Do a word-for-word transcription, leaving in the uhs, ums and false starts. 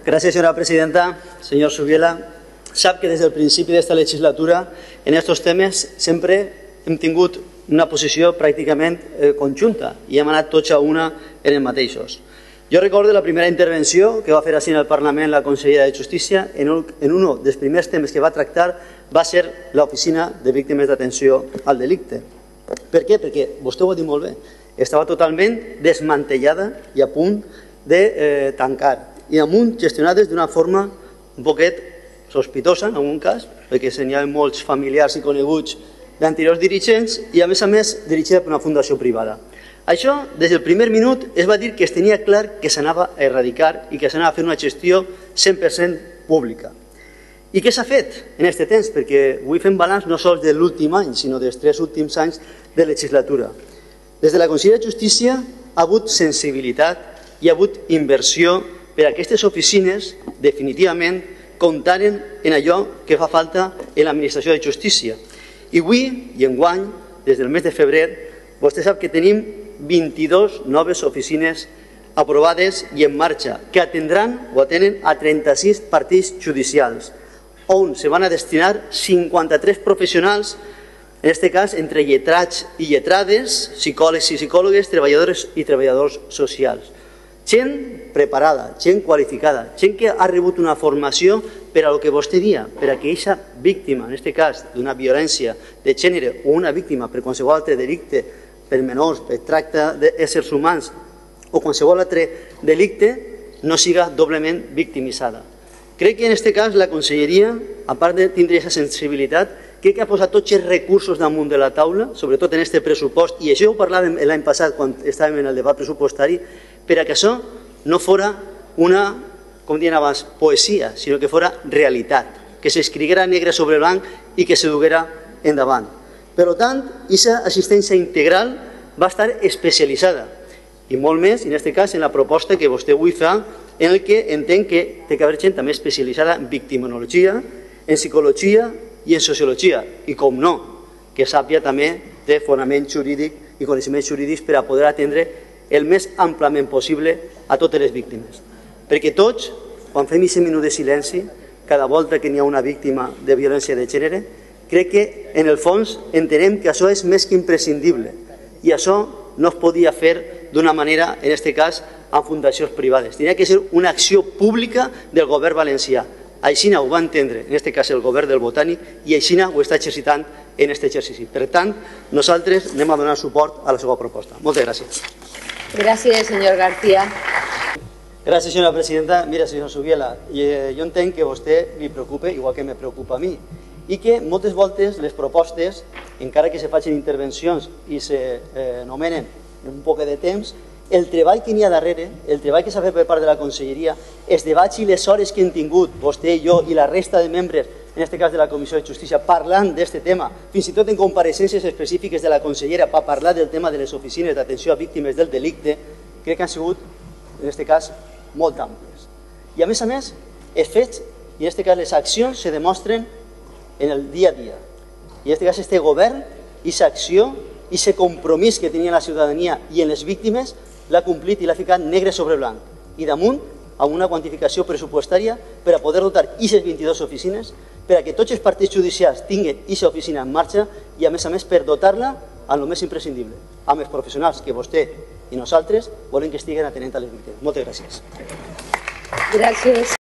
Gràcies, senyora presidenta. Senyor Subiela, sap que des del principi d'esta legislatura en aquests temes sempre hem tingut una posició pràcticament eh, conjunta i hem anat tots a una en els mateixos. Jo recordo la primera intervenció que va fer així en el Parlament la consellera de Justícia, en un, en un dels primers temes que va tractar va ser l'Oficina de Víctimes d'Atenció al Delicte. Per què? Perquè vostè ho ha dit molt bé, estava totalment desmantellada i a punt de eh, tancar i amunt gestionades d'una forma un poquet sospitosa en algun cas, perquè assenyalaven molts familiars i coneguts d'anteriors dirigents i a més a més dirigida per una fundació privada. Això, des del primer minut, es va dir que es tenia clar que s'anava a erradicar i que s'anava a fer una gestió cent per cent pública. I què s'ha fet en aquest temps? Perquè avui fem balanç no sols de l'últim any, sinó dels tres últims anys de legislatura. Des de la Conselleria de Justícia ha hagut sensibilitat i ha hagut inversió per a aquestes oficines definitivament comptaren en allò que fa falta en l'administració de justícia. I avui, i enguany, des del mes de febrer, vostè sap que tenim vint-i-dues noves oficines aprovades i en marxa, que atendran o atenen a trenta-sis partits judicials, on se van a destinar cinquanta-tres professionals, en aquest cas entre lletrats i lletrades, psicòlegs i psicòlogues, treballadores i treballadors socials. Gent preparada, gent qualificada, gent que ha rebut una formació per a el que vostè dia, per a que aquesta víctima, en aquest cas d'una violència de gènere o una víctima per qualsevol altre delicte, per menors, per tracte d'éssers humans o qualsevol altre delicte, no siga doblement victimitzada. Crec que en aquest cas la Conselleria, a part de tindre aquesta sensibilitat, crec que ha posat tots els recursos damunt de la taula, sobretot en aquest pressupost, i això ho parlàvem l'any passat quan estàvem en el debat pressupostari, per a que això no fora una, com dient abans, poesia, sinó que fora realitat, que s'escriguera negre sobre blanc i que se duguera endavant. Per tant, aquesta assistència integral va estar especialitzada, i molt més, en aquest cas, en la proposta que vostè avui fa, en el que entenc que té que haver gent també especialitzada en victimologia, en psicologia i en sociologia, i com no, que sàpia també de fonament jurídic i coneixements jurídics per a poder atendre el més amplament possible a totes les víctimes. Perquè tots, quan fem aquest minut de silenci, cada volta que n'hi ha una víctima de violència de gènere, crec que en el fons entenem que això és més que imprescindible i això no es podia fer d'una manera, en aquest cas, amb fundacions privades. Tenia que ser una acció pública del govern valencià. Així ho va entendre, en aquest cas, el govern del Botànic i així ho està exercitant en aquest exercici. Per tant, nosaltres anem a donar suport a la seva proposta. Moltes gràcies. Gràcies, senyor García. Gràcies, senyora presidenta. Mira, senyor Subiela, jo entenc que a vostè li preocupa, igual que me preocupa a mi, i que moltes voltes les propostes, encara que se facin intervencions i s'anomenen un poc de temps, el treball que n'hi ha darrere, el treball que s'ha fet per part de la Conselleria, els debats i les hores que hem tingut, vostè, jo i la resta de membres, en aquest cas de la Comissió de Justícia, parlant d'aquest tema, fins i tot en compareixences específiques de la consellera per parlar del tema de les oficines d'atenció a víctimes del delicte, crec que han sigut, en aquest cas, molt àmplies. I a més a més, els fets, i en aquest cas les accions, se demostren en el dia a dia. I en aquest cas, este govern, aquesta acció, aquest compromís que tenia la ciutadania i en les víctimes, l'ha complit i l'ha ficat negre sobre blanc. I damunt, amb una quantificació pressupostària per a poder dotar aquestes vint-i-dues oficines, per a que tots els partits judicials tinguin aquesta oficina en marxa i, a més a més, per dotar-la amb el més imprescindible, amb els professionals que vostè i nosaltres volem que estiguen atenent a les víctimes. Moltes gràcies. Gràcies.